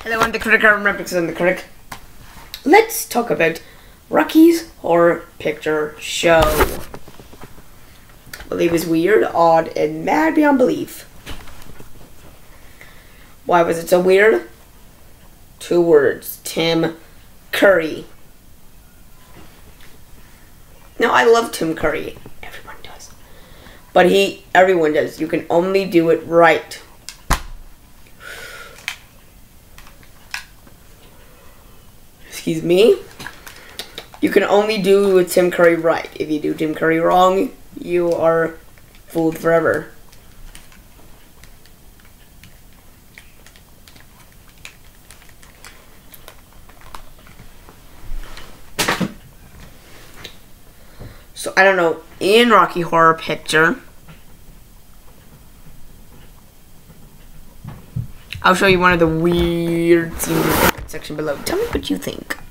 Hello, I'm the critic. I'm the critic. Let's talk about Rocky's Horror Picture Show. I believe it's weird, odd, and mad beyond belief. Why was it so weird? 2 words. Tim Curry. Now, I love Tim Curry. Everyone does. But everyone does. You can only do it right. Excuse me. You can only do Tim Curry right. If you do Tim Curry wrong, you are fooled forever. So, I don't know, in Rocky Horror Picture, I'll show you one of the weird scenes in the comment section below. Tell me what you think.